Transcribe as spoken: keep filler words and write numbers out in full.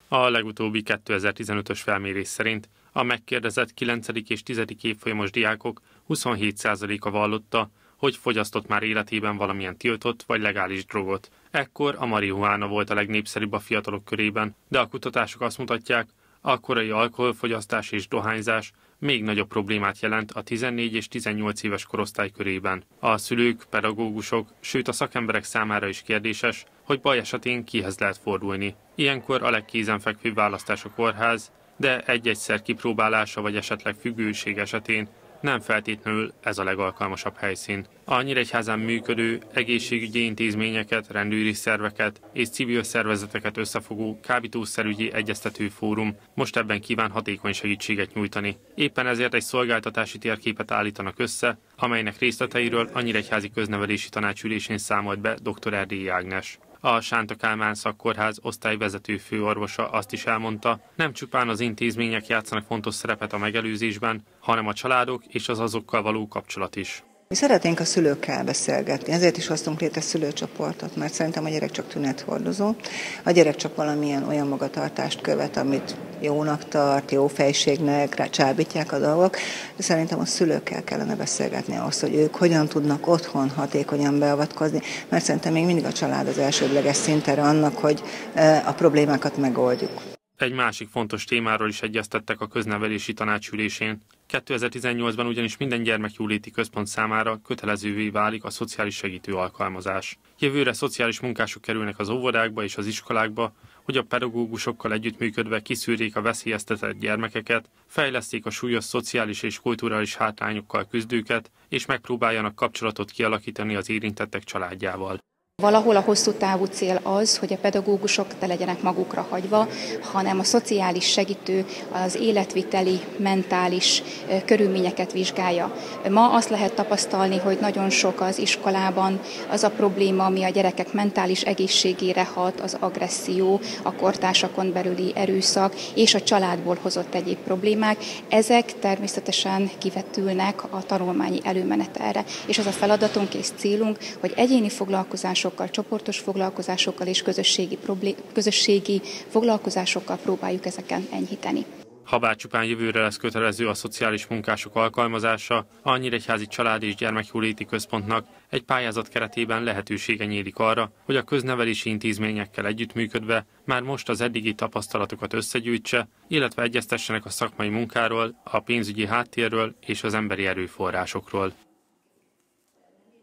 A legutóbbi kétezer-tizenötös felmérés szerint a megkérdezett kilencedik és tizedik évfolyamos diákok huszonhét százaléka vallotta, hogy fogyasztott már életében valamilyen tiltott vagy legális drogot. Ekkor a marihuána volt a legnépszerűbb a fiatalok körében, de a kutatások azt mutatják, a korai alkoholfogyasztás és dohányzás még nagyobb problémát jelent a tizennégy és tizennyolc éves korosztály körében. A szülők, pedagógusok, sőt a szakemberek számára is kérdéses, hogy baj esetén kihez lehet fordulni. Ilyenkor a legkézenfekvőbb választás a kórház, de egy-egyszer kipróbálása vagy esetleg függőség esetén nem feltétlenül ez a legalkalmasabb helyszín. A Nyíregyházán működő egészségügyi intézményeket, rendőri szerveket és civil szervezeteket összefogó kábítószerügyi egyeztető fórum most ebben kíván hatékony segítséget nyújtani. Éppen ezért egy szolgáltatási térképet állítanak össze, amelynek részleteiről a Nyíregyházi Köznevelési Tanácsülésén számolt be dr. Erdélyi Ágnes. A Sánta Kálmán Szakkórház osztályvezető főorvosa azt is elmondta, nem csupán az intézmények játszanak fontos szerepet a megelőzésben, hanem a családok és az azokkal való kapcsolat is. Mi szeretnénk a szülőkkel beszélgetni, ezért is hoztunk létre szülőcsoportot, mert szerintem a gyerek csak tünethordozó, a gyerek csak valamilyen olyan magatartást követ, amit jónak tart, jó fejségnek, csábítják a dolgok, de szerintem a szülőkkel kellene beszélgetni ahhoz, hogy ők hogyan tudnak otthon hatékonyan beavatkozni, mert szerintem még mindig a család az elsődleges szintere annak, hogy a problémákat megoldjuk. Egy másik fontos témáról is egyeztettek a Köznevelési Tanácsülésén. kétezer-tizennyolcban ugyanis minden gyermekjóléti központ számára kötelezővé válik a szociális segítő alkalmazás. Jövőre szociális munkások kerülnek az óvodákba és az iskolákba, hogy a pedagógusokkal együttműködve kiszűrjék a veszélyeztetett gyermekeket, fejleszték a súlyos szociális és kulturális hátrányokkal küzdőket, és megpróbáljanak kapcsolatot kialakítani az érintettek családjával. Valahol a hosszú távú cél az, hogy a pedagógusok ne legyenek magukra hagyva, hanem a szociális segítő az életviteli, mentális körülményeket vizsgálja. Ma azt lehet tapasztalni, hogy nagyon sok az iskolában az a probléma, ami a gyerekek mentális egészségére hat, az agresszió, a kortársakon belüli erőszak és a családból hozott egyéb problémák. Ezek természetesen kivetülnek a tanulmányi előmenetelre. És az a feladatunk és célunk, hogy egyéni foglalkozások csoportos foglalkozásokkal és közösségi, problé- közösségi foglalkozásokkal próbáljuk ezeken enyhíteni. Habár csupán jövőre lesz kötelező a szociális munkások alkalmazása, a Nyíregyházi Család- és Gyermekjóléti Központnak egy pályázat keretében lehetősége nyílik arra, hogy a köznevelési intézményekkel együttműködve már most az eddigi tapasztalatokat összegyűjtse, illetve egyeztessenek a szakmai munkáról, a pénzügyi háttérről és az emberi erőforrásokról.